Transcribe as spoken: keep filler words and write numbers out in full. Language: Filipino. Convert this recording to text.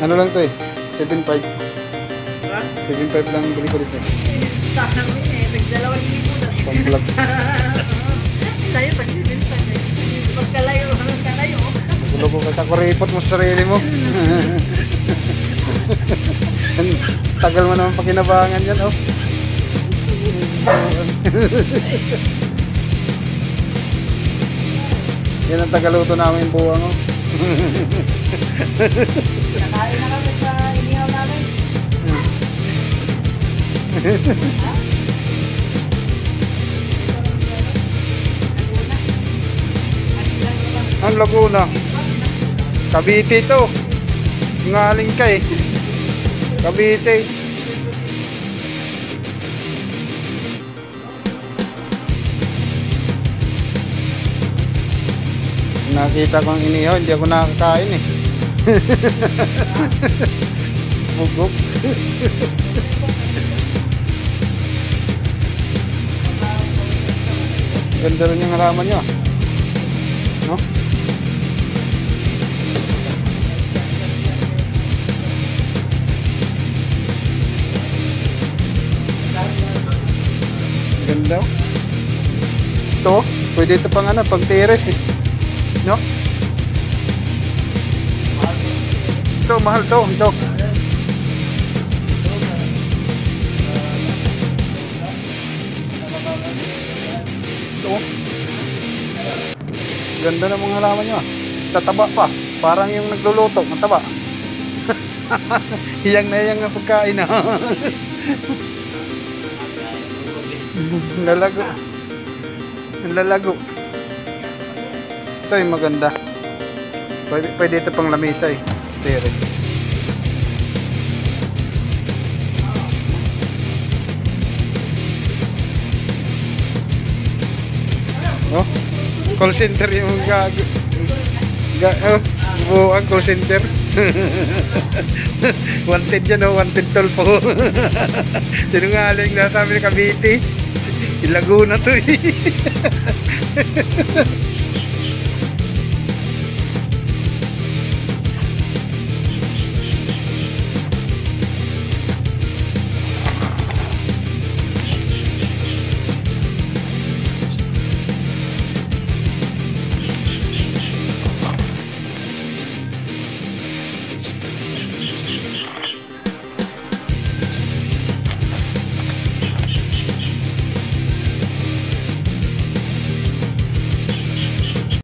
Ano lang to eh? seven five. Ha? seven five lang bili ko dito. Saan mo eh, nagdalawang libo na. Pang-vlog. Tayo pag-ibinsan eh. Pagkalayo, hanggang kalayo. Gulo ko kasi ako report mo sa sarili mo. Tagal mo naman pakinabangan yan, oh. Yan ang tagaluto namin buwang, oh. Nakain na kami sa inihaw namin. Ang Laguna. Cavite to. Ngaling ka eh. Cavite. Nakita ko ang inihaw, hindi ako nakakain eh. Bugok. Ganda rin yung halaman nyo. No? Ganda. Ito, pwede ito pang ano, pang terrace eh. No? Ito, mahal to. Ito. Ito. Ganda ng mga halaman nyo. Tataba pa. Parang yung nagluluto. Mataba. Hiyang na hiyang ang pagkain na. Lalago. Lalago. Ito yung maganda. Pwede, pwede ito pang lamisa eh. Steering. Oh, call center yung gago. Ga oh, buong call center. Wanted yan, oh, wanted toll po. Sinungaling na sabi ni Cavite. Laguna to eh.